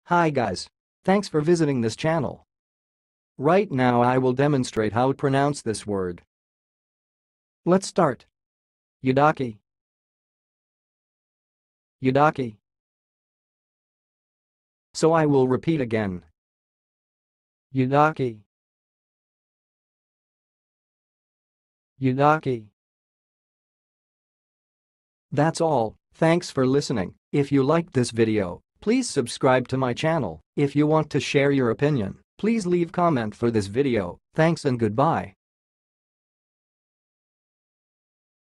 Hi guys. Thanks for visiting this channel. Right now I will demonstrate how to pronounce this word. Let's start. Yidaki. Yidaki. So I will repeat again. Yidaki. Yidaki. That's all. Thanks for listening. If you liked this video, please subscribe to my channel. If you want to share your opinion, please leave comment for this video. Thanks and goodbye.